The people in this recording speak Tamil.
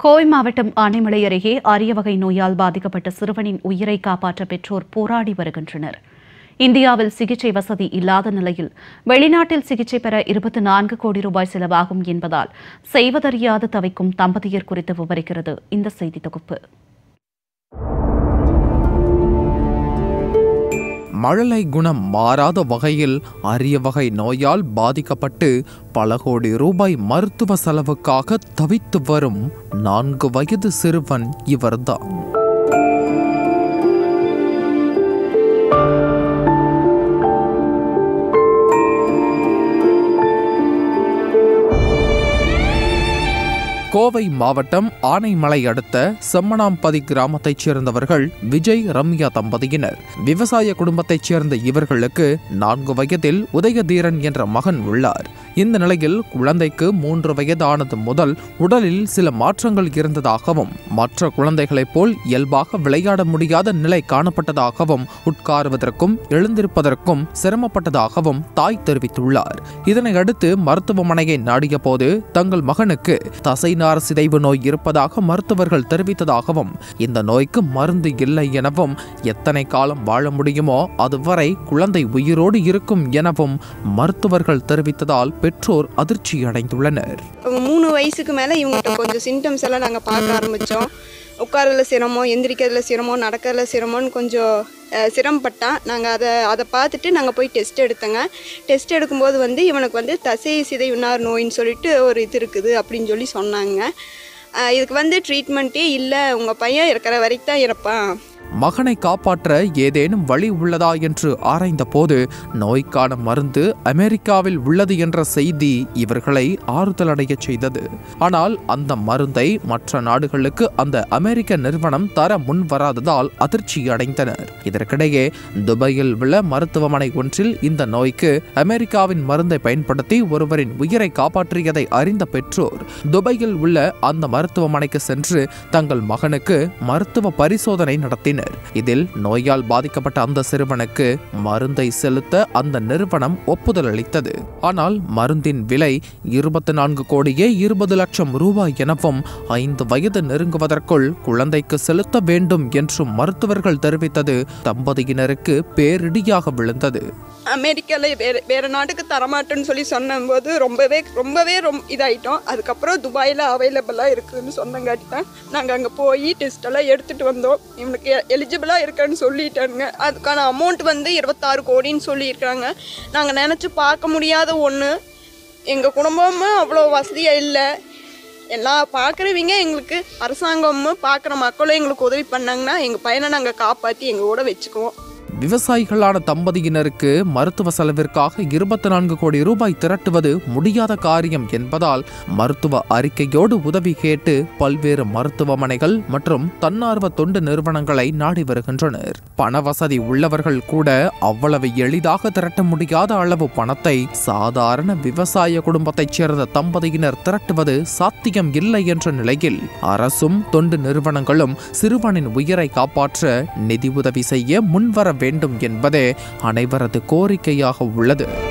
கோவை மாவட்டம் ஆனைமலை அருகே அரிய வகை நோயால் பாதிக்கப்பட்ட சிறுவனின் உயிரை காப்பாற்ற பெற்றோர் போராடி வருகின்றனர். இந்தியாவில் சிகிச்சை வசதி இல்லாத நிலையில் வெளிநாட்டில் சிகிச்சை பெற 24 கோடி ரூபாய் செலவாகும் என்பதால் செய்வதறியாது தவிக்கும் தம்பதியர் குறித்து விவரிக்கிறது இந்த செய்தி தொகுப்பு. மழலை குணம் மாறாத வகையில் அரிய வகை நோயால் பாதிக்கப்பட்டு பல கோடி ரூபாய் மருத்துவ செலவுக்காக தவித்து வரும் 4 வயது சிறுவன் இவர்தான். கோவை மாவட்டம் ஆனைமலை அடுத்த செம்மனாம்பதி கிராமத்தைச் சேர்ந்தவர்கள் விஜய் ரம்யா தம்பதியினர். விவசாய குடும்பத்தைச் சேர்ந்த இவர்களுக்கு 4 வயதில் உதயதீரன் என்ற மகன் உள்ளார். இந்த நிலையில் குழந்தைக்கு 3 வயதானது முதல் உடலில் சில மாற்றங்கள் இருந்ததாகவும் மற்ற குழந்தைகளைப் போல் இயல்பாக விளையாட முடியாத நிலை காணப்பட்டதாகவும் உட்காருவதற்கும் எழுந்திருப்பதற்கும் சிரமப்பட்டதாகவும் தாய் தெரிவித்துள்ளார். இதனையடுத்து மருத்துவமனையை நாடிய போது தங்கள் மகனுக்கு தசை சிதைவு நோய் இருப்பதாக மருத்துவர்கள் தெரிவித்ததாகவும் இந்த நோய்க்கு மருந்து இல்லை எனவும் எத்தனை காலம் வாழ முடியுமோ அதுவரை குழந்தை உயிரோடு இருக்கும் எனவும் மருத்துவர்கள் தெரிவித்ததால் பெற்றோர் அதிர்ச்சி அடைந்துள்ளனர். 3 வயசுக்கு மேல இவங்க கொஞ்சம் சிம்டம்ஸ் எல்லாம் நாங்க பார்க்க ஆரம்பிச்சோம். உட்காரல சிரமம், எந்திரிக்கிறதுல சிரமம், நடக்கிறதுல சிரமம்னு கொஞ்சம் சிரமப்பட்டான். நாங்கள் அதை பார்த்துட்டு நாங்கள் போய் டெஸ்ட் எடுத்தோங்க. டெஸ்ட் எடுக்கும்போது இவனுக்கு தசை சிதைவுனார் நோயின்னு சொல்லிட்டு ஒரு இது இருக்குது அப்படின்னு சொல்லி சொன்னாங்க. இதுக்கு ட்ரீட்மெண்ட்டே இல்லை, உங்கள் பையன் இருக்கிற வரைக்கும் தான் இறப்பான். மகனை காப்பாற்ற ஏதேனும் வழி உள்ளதா என்று ஆராய்ந்த போது நோய்க்கான மருந்து அமெரிக்காவில் உள்ளது என்ற செய்தி இவர்களை ஆறுதலடைய செய்தது. ஆனால் அந்த மருந்தை மற்ற நாடுகளுக்கு அந்த அமெரிக்க நிறுவனம் தர முன் வராததால் அதிர்ச்சி அடைந்தனர். இதற்கிடையே துபாயில் உள்ள மருத்துவமனை ஒன்றில் இந்த நோய்க்கு அமெரிக்காவின் மருந்தை பயன்படுத்தி ஒருவரின் உயிரை காப்பாற்றியதை அறிந்த பெற்றோர் துபாயில் உள்ள அந்த மருத்துவமனைக்கு சென்று தங்கள் மகனுக்கு மருத்துவ பரிசோதனை நடத்தினர். இதில் நோயால் பாதிக்கப்பட்ட அந்த சிறுவனுக்கு மருந்தை செலுத்த அந்த நிறுவனம் ஒப்புதல் அளித்தது. ஆனால் மருந்தின் விலை 24 கோடியே 20 லட்சம் ரூபாய் எனவும் 5 வயது நெருங்குவதற்குள் குழந்தைக்கு செலுத்த வேண்டும் என்றும் மருத்துவர்கள் தெரிவித்தது தம்பதியினருக்கு பேரிடியாக விழுந்தது. அமெரிக்காவில் வேற நாட்டுக்கு தரமாட்டேன்னு சொல்லி சொன்னபோது ரொம்பவே இதாயிட்டோம். அதுக்கப்புறம் துபாயில் அவைலபிளாக இருக்குதுன்னு சொன்னங்காட்டி தான் நாங்கள் அங்கே போய் டெஸ்ட் எல்லாம் எடுத்துகிட்டு வந்தோம். இவனுக்கு எலிஜிபிளாக இருக்கான்னு சொல்லிட்டாங்க. அதுக்கான அமௌண்ட் 26 கோடின்னு சொல்லியிருக்காங்க. நாங்கள் நினச்சி பார்க்க முடியாத ஒன்று. எங்கள் குடும்பமும் அவ்வளோ வசதியாக இல்லை. எல்லாம் பார்க்குறவங்க எங்களுக்கு அரசாங்கமும் பார்க்குற மக்களும் எங்களுக்கு உதவி பண்ணாங்கன்னா எங்கள் பையனை நாங்கள் காப்பாற்றி எங்கள் கூட வச்சுக்குவோம். விவசாயிகளான தம்பதியினருக்கு மருத்துவ செலவிற்காக 24 கோடி ரூபாய் திரட்டுவது முடியாத காரியம் என்பதால் மருத்துவ அறிக்கையோடு உதவி கேட்டு பல்வேறு மருத்துவமனைகள் மற்றும் தன்னார்வ தொண்டு நிறுவனங்களை நாடி வருகின்றனர். பண வசதி உள்ளவர்கள் கூட அவ்வளவு எளிதாக திரட்ட முடியாத அளவு பணத்தை சாதாரண விவசாய குடும்பத்தைச் சேர்ந்த தம்பதியினர் திரட்டுவது சாத்தியம் இல்லை என்ற நிலையில் அரசும் தொண்டு நிறுவனங்களும் சிறுவனின் உயிரை காப்பாற்ற நிதி உதவி செய்ய முன்வர வேண்டும் என்பதே அனைவரது கோரிக்கையாக உள்ளது.